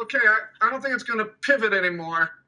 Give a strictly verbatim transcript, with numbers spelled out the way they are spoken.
okay, I, I don't think it's going to pivot anymore.